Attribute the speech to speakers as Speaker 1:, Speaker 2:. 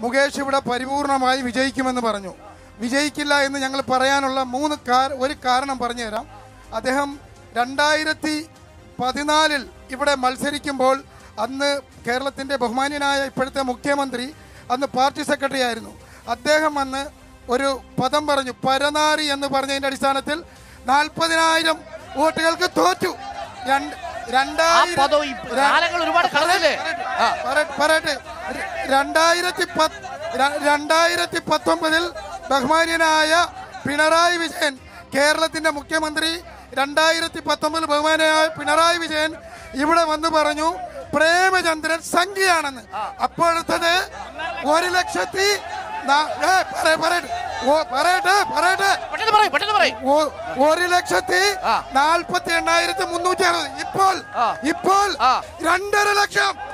Speaker 1: മുകേഷ് ഇവിടെ പരിപൂർണമായി വിജയിക്കുമെന്ന് പറഞ്ഞു. വിജയിക്കില്ല എന്ന് ഞങ്ങൾ പറയാനുള്ള ഒരു കാരണം പറഞ്ഞു തരാം. അദ്ദേഹം 2014 ഇവിടെ മത്സരിക്കുമ്പോൾ അന്ന് കേരളത്തിൻ്റെ ബഹുമാന്യനായ ഇപ്പോഴത്തെ മുഖ്യമന്ത്രി അന്ന് പാർട്ടി സെക്രട്ടറി ആയിരുന്നു. അദ്ദേഹം അന്ന് ഒരു പദം പറഞ്ഞു, പരനാറി എന്ന് പറഞ്ഞതിൻ്റെ അടിസ്ഥാനത്തിൽ 40,000 വോട്ടുകൾക്ക് തോറ്റു. 2019 ബഹുമാന്യനായ പിണറായി വിജയൻ കേരളത്തിന്റെ മുഖ്യമന്ത്രി 2019 ബഹുമാന്യനായ പിണറായി വിജയൻ ഇവിടെ വന്ന് പറഞ്ഞു പ്രേമചന്ദ്രൻ സംഖ്യയാണെന്ന്. അപ്പോഴത്തത് 1,48,360. ഇപ്പോൾ 2.5 ലക്ഷം.